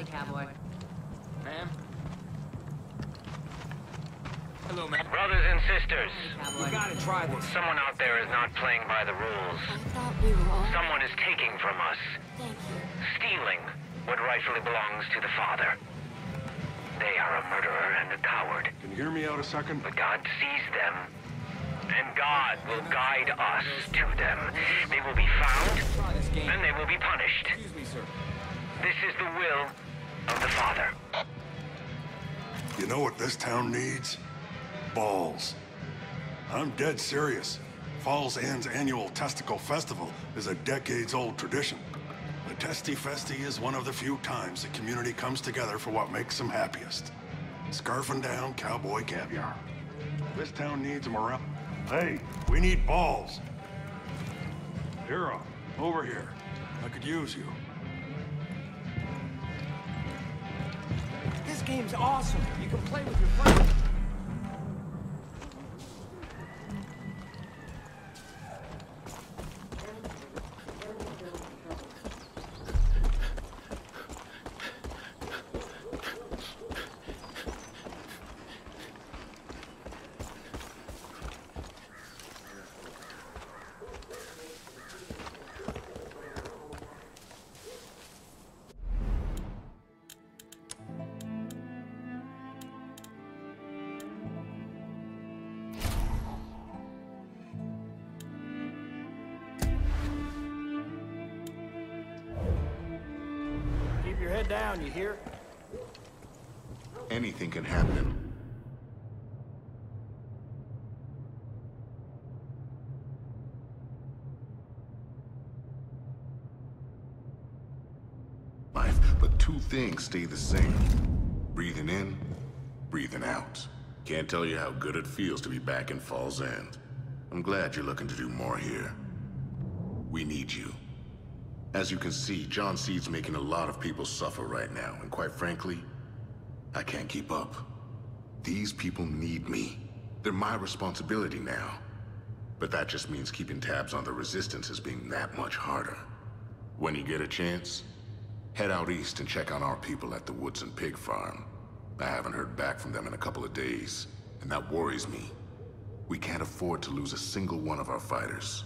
Howdy, cowboy. Ma'am? Hello, ma'am. Brothers and sisters, You gotta try this. someone out there is not playing by the rules. I thought we were all... Someone is taking from us, Thank you. stealing what rightfully belongs to the Father. They are a murderer and a coward, Can you hear me out a second? but God sees them, and God will guide us to them. They will be found, Try this game. and they will be punished. Excuse me, sir. This is the will of the Father. You know what this town needs? Balls. I'm dead serious. Falls End's annual Testicle Festival is a decades-old tradition. The Testy Festy is one of the few times the community comes together for what makes them happiest. Scarfing down cowboy caviar. This town needs them around. Hey, we need balls. Hero, over here. I could use you. This game's awesome. You can play with your friends. Keep your head down, you hear? Anything can happen. Life, but two things stay the same. Breathing in, breathing out. Can't tell you how good it feels to be back in Falls End. I'm glad you're looking to do more here. We need you. As you can see, John Seed's making a lot of people suffer right now, and quite frankly, I can't keep up. These people need me. They're my responsibility now. But that just means keeping tabs on the resistance is being that much harder. When you get a chance, head out east and check on our people at the Woods and Pig Farm. I haven't heard back from them in a couple of days, and that worries me. We can't afford to lose a single one of our fighters.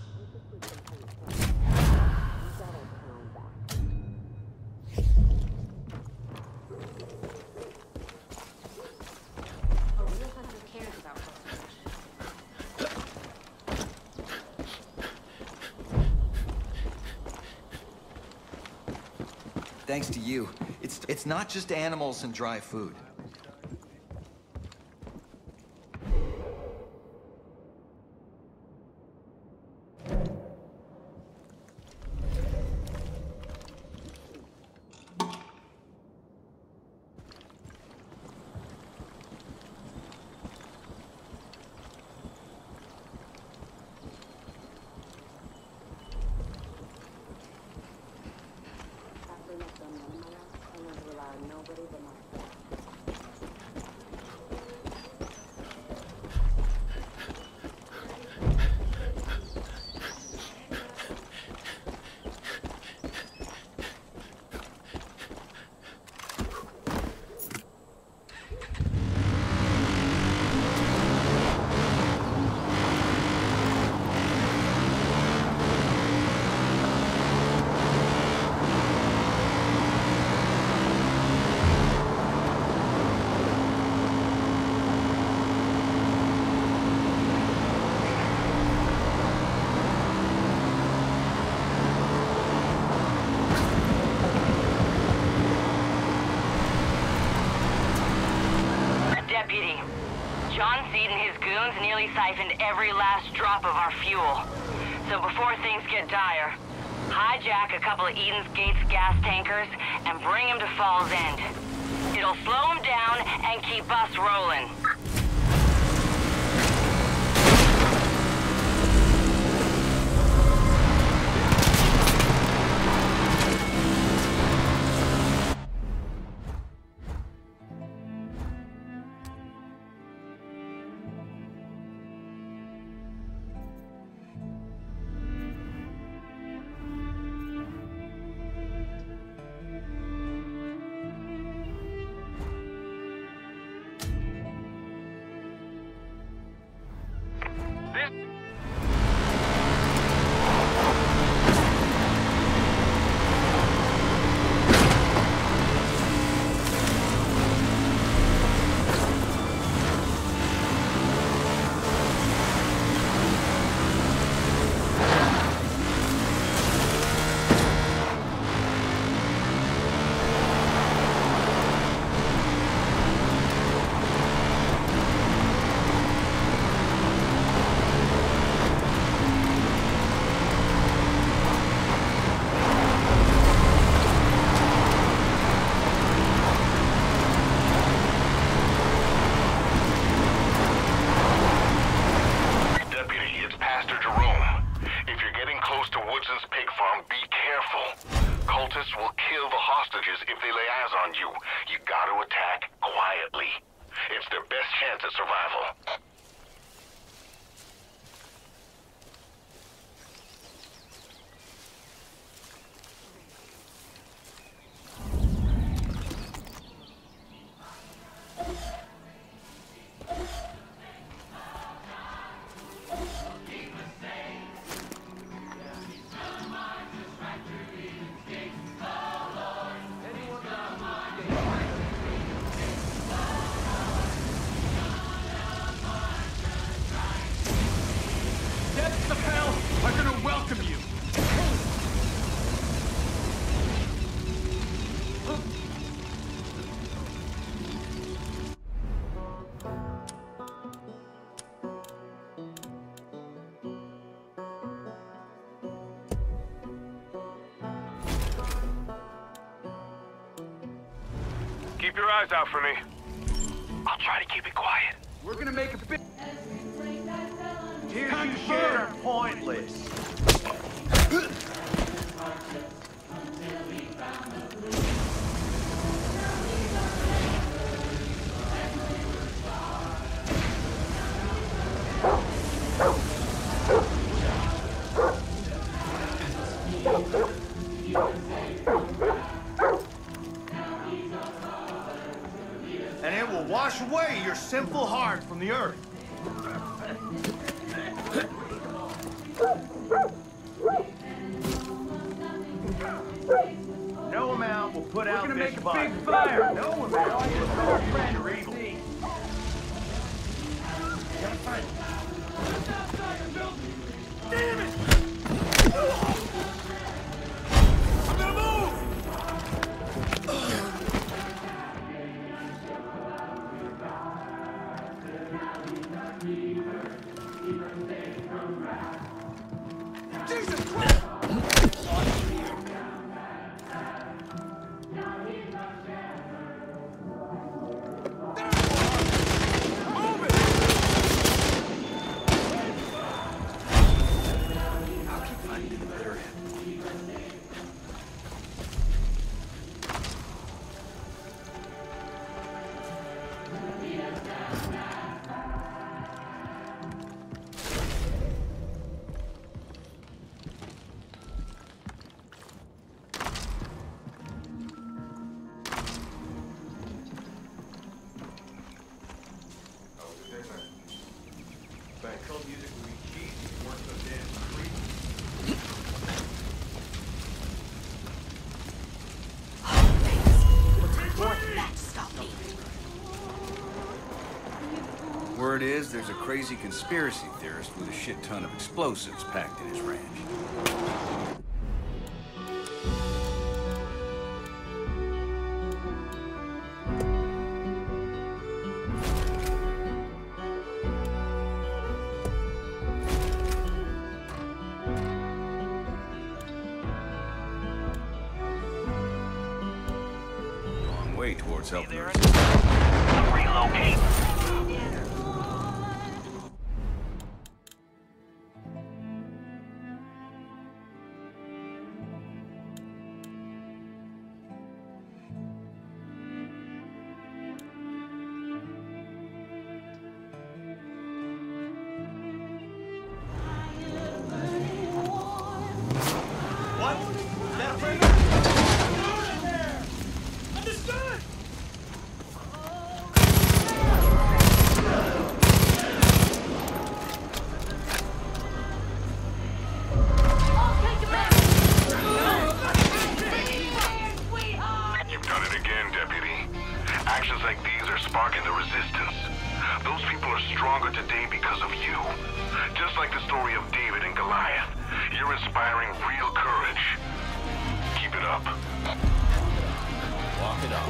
Thanks to you, it's not just animals and dry food. Deputy, John Seed and his goons nearly siphoned every last drop of our fuel. So before things get dire, hijack a couple of Eden's Gates gas tankers and bring them to Falls End. It'll slow them down and keep us rolling. Eden's pig farm, be careful. Cultists will kill the hostages if they lay eyes on you. You gotta attack quietly. It's their best chance at survival. Death the Fell are gonna welcome you. Keep your eyes out for me. I'll try to keep it quiet. We're gonna make a big... Here's you shit are pointless. And it will wash away your simple heart from the earth. No amount will put out this fire. Big fire. No amount will put our friend or evil. Damn it! I'm gonna move! Jesus Christ! Word is, there's a crazy conspiracy theorist with a shit ton of explosives packed in his ranch. Long way towards helping us. Relocate. What? Is that a friend? Understood! You've done it again, Deputy. Actions like these are sparking the resistance. Those people are stronger today because of you. Just like the story of David and Goliath, you're inspiring real courage. Keep it up. Walk it up.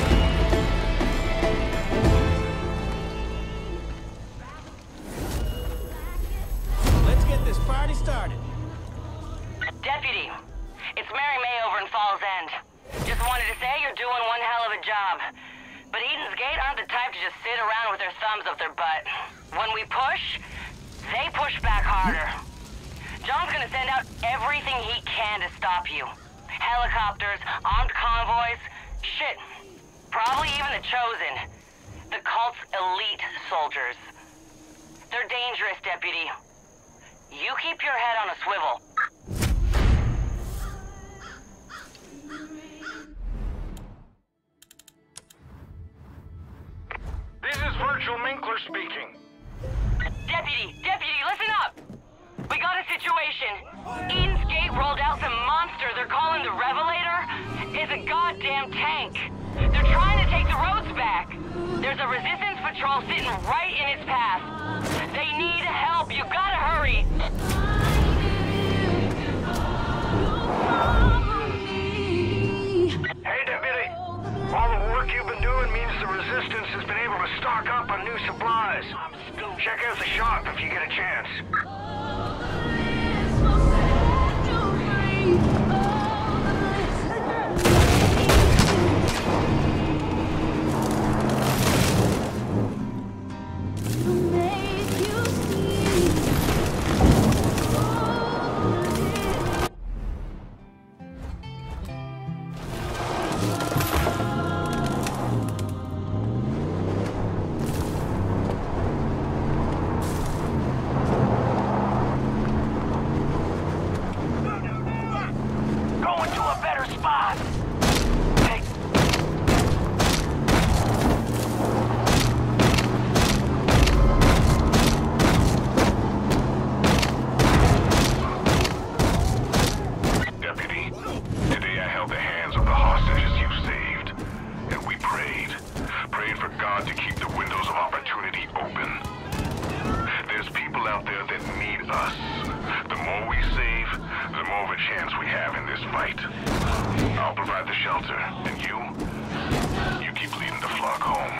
Let's get this party started. Deputy, it's Mary May over in Falls End. Just wanted to say you're doing one hell of a job. But Eden's Gate aren't the type to just sit around with their thumbs up their butt. When we push, they push back harder. John's gonna send out everything he can to stop you. Helicopters, armed convoys, shit. Probably even the Chosen. The cult's elite soldiers. They're dangerous, Deputy. You keep your head on a swivel. This is Virtual Minkler speaking. Deputy, listen up! We got a situation. Eden's Gate rolled out some monster they're calling the Revelator. It's a goddamn tank. They're trying to take the roads back. There's a resistance patrol sitting right in its path. They need help. You gotta hurry. Hey, Deputy. All the work you've been doing means the Resistance has been able to stock up on new supplies. Check out the shop if you get a chance. I'll provide the shelter, and you keep leading the flock home.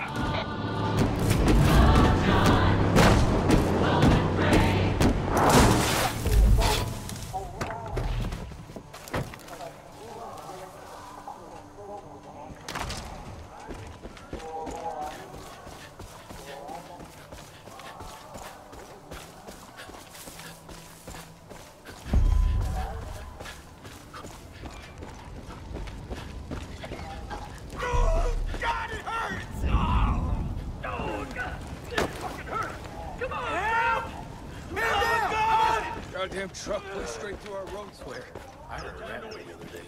Goddamn truck went straight through our road square. I heard that the other day.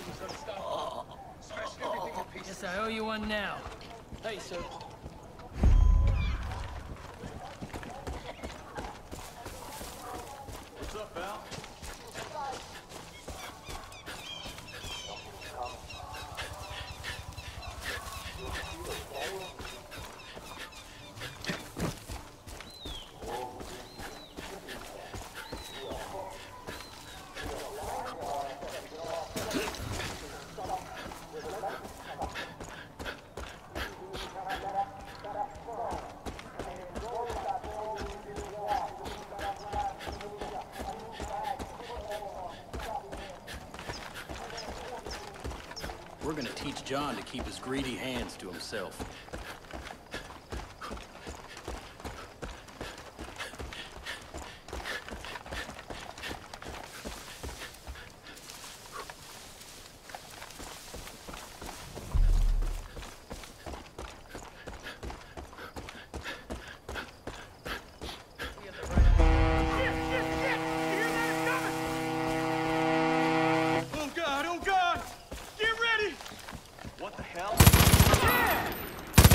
Guess I owe you one now. Hey, sir. What's up, pal? We're gonna teach John to keep his greedy hands to himself. Oh God! Get ready! What the hell?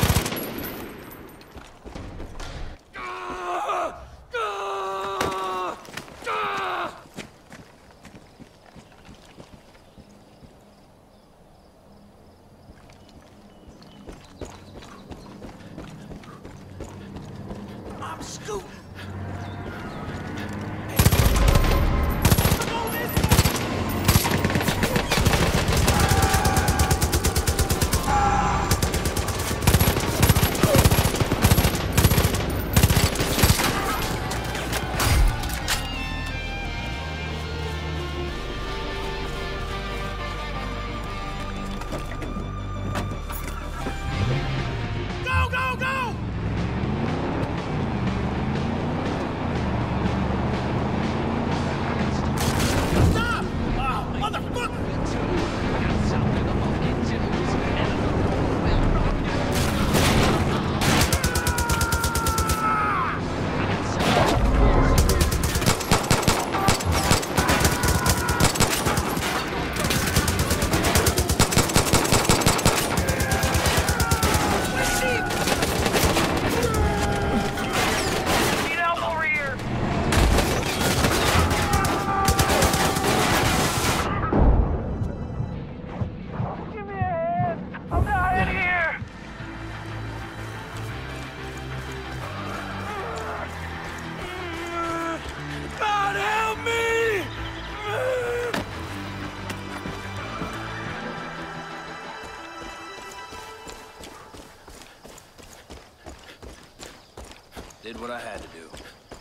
did what I had to do.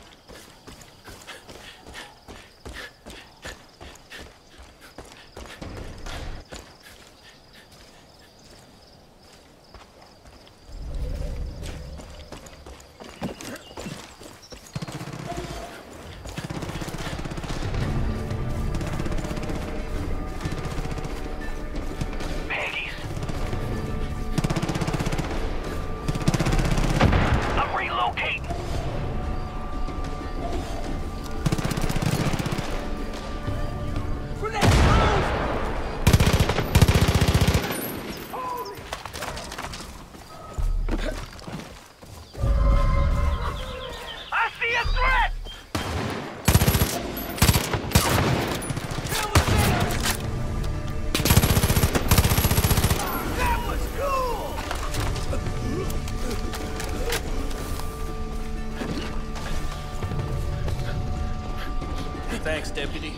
Thanks, Deputy.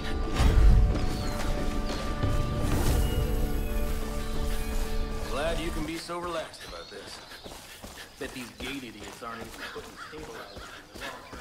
Glad you can be so relaxed about this. Bet these gate idiots aren't even putting stabilizers in the long-term.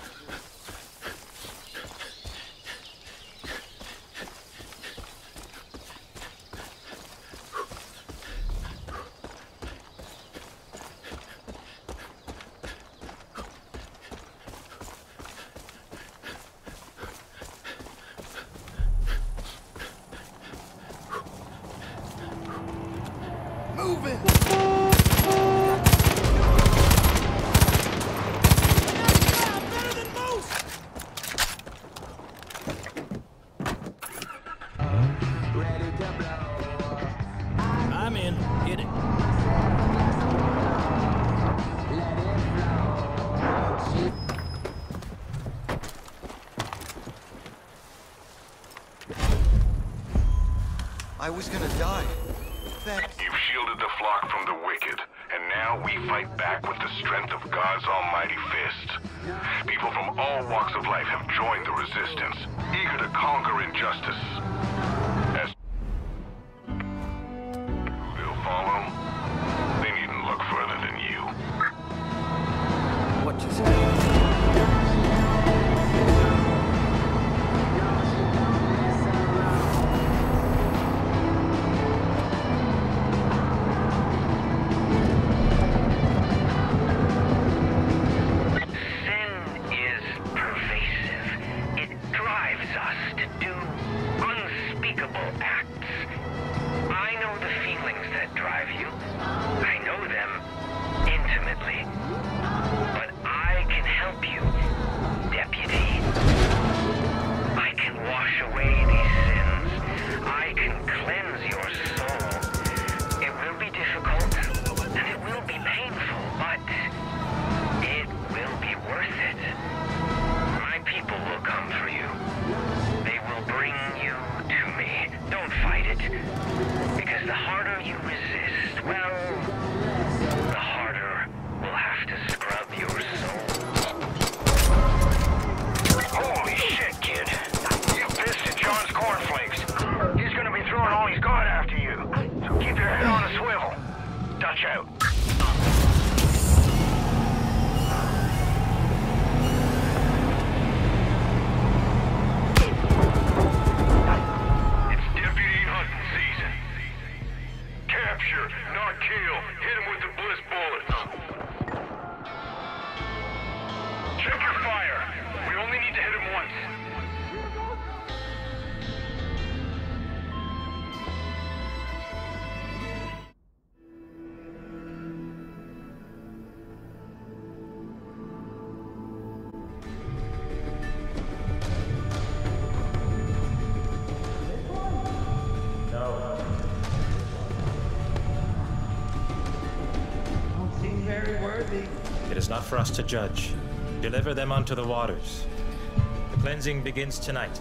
I'm in. Hit it. I was gonna die. Thanks. You've shielded the flock from the wicked, and now we fight back with the strength of God's almighty fist. People from all walks of life have joined the resistance, eager to conquer injustice. As they'll follow, they needn't look further than you. What just happened? It is not for us to judge. Deliver them unto the waters. The cleansing begins tonight.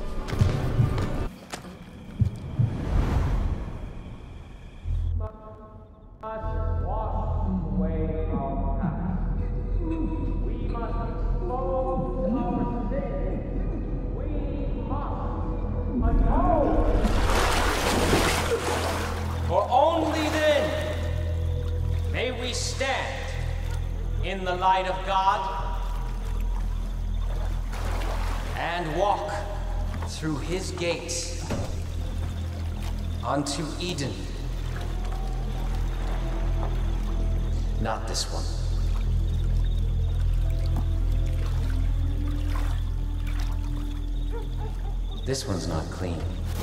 For only then may we stand in the light of God and walk through his gates onto Eden. Not this one. This one's not clean.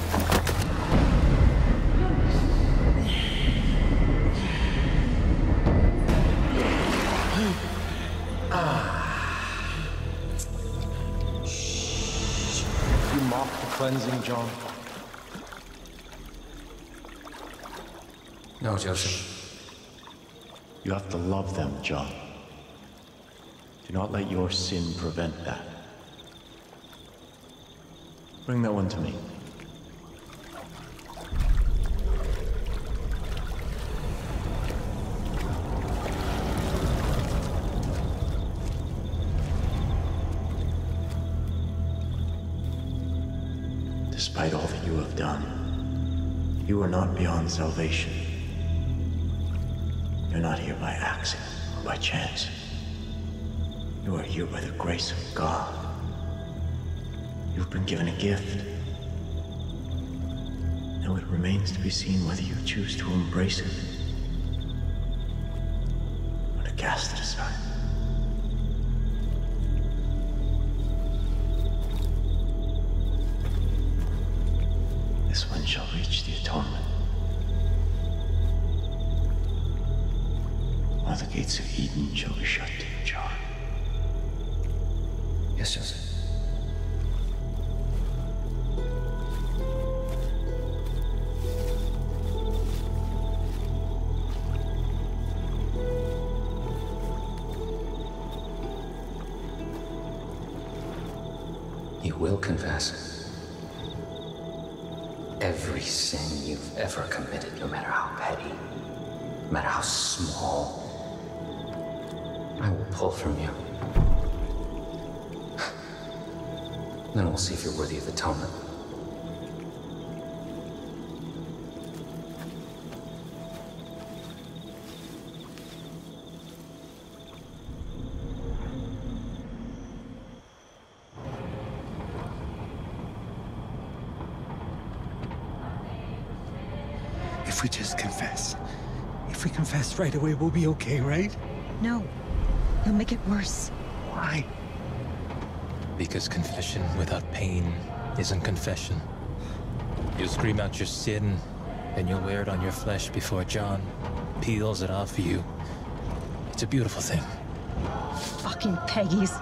You mock the cleansing, John? No, Joseph. You have to love them, John. Do not let your sin prevent that. Bring that one to me. Despite all that you have done, you are not beyond salvation. You're not here by accident or by chance. You are here by the grace of God. You've been given a gift. Now it remains to be seen whether you choose to embrace it or to cast it aside. This one shall reach the atonement. While the gates of Eden shall be shut to you, John. Yes, Joseph. You will confess every sin you've ever committed, no matter how petty, no matter how small. I will pull from you. Then we'll see if you're worthy of atonement. If we just confess. If we confess right away, we'll be okay, right? No. You'll make it worse. Why? Because confession without pain isn't confession. You'll scream out your sin, then you'll wear it on your flesh before John peels it off you. It's a beautiful thing. Fucking Peggies.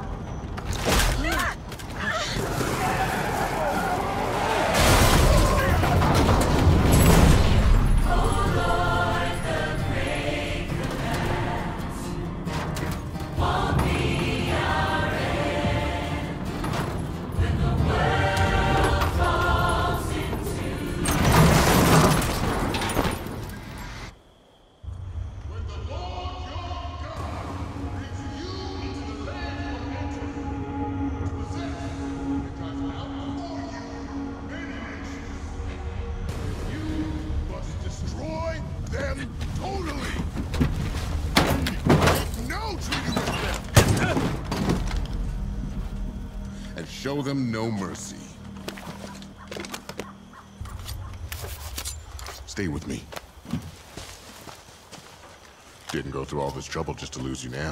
Show them no mercy. Stay with me. Didn't go through all this trouble just to lose you now.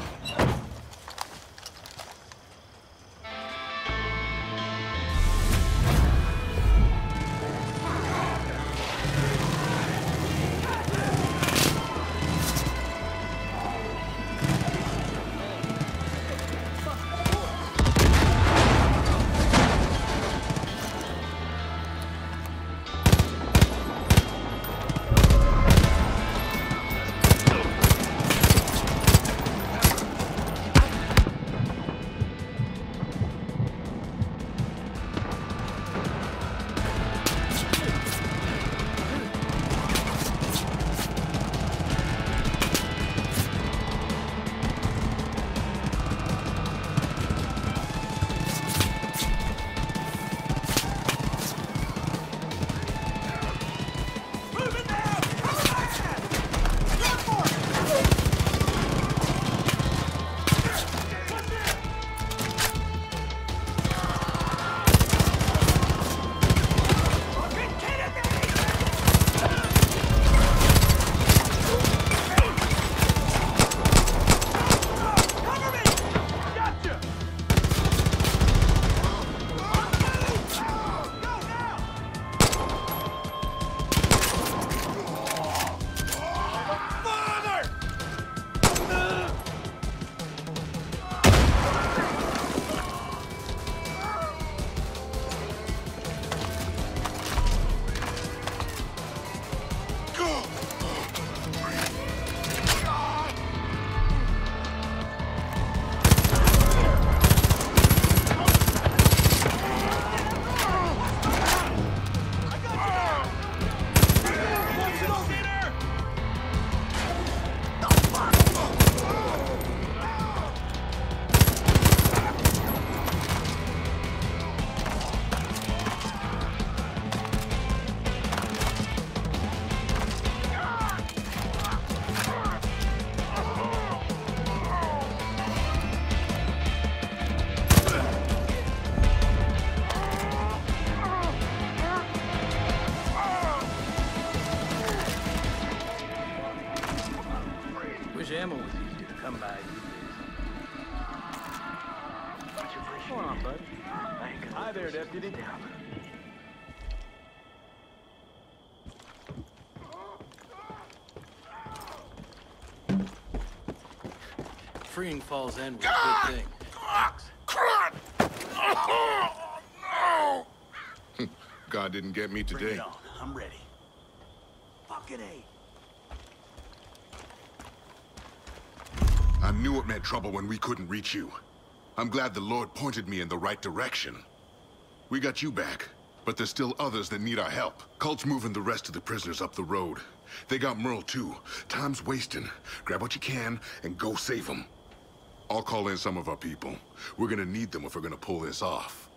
freeing Falls End was a good thing. God didn't get me today. Bring it on. I'm ready. Fucking A. I knew it meant trouble when we couldn't reach you. I'm glad the Lord pointed me in the right direction. We got you back, but there's still others that need our help. Cult's moving the rest of the prisoners up the road. They got Merle too. Time's wasting. Grab what you can and go save them. I'll call in some of our people. We're gonna need them if we're gonna pull this off.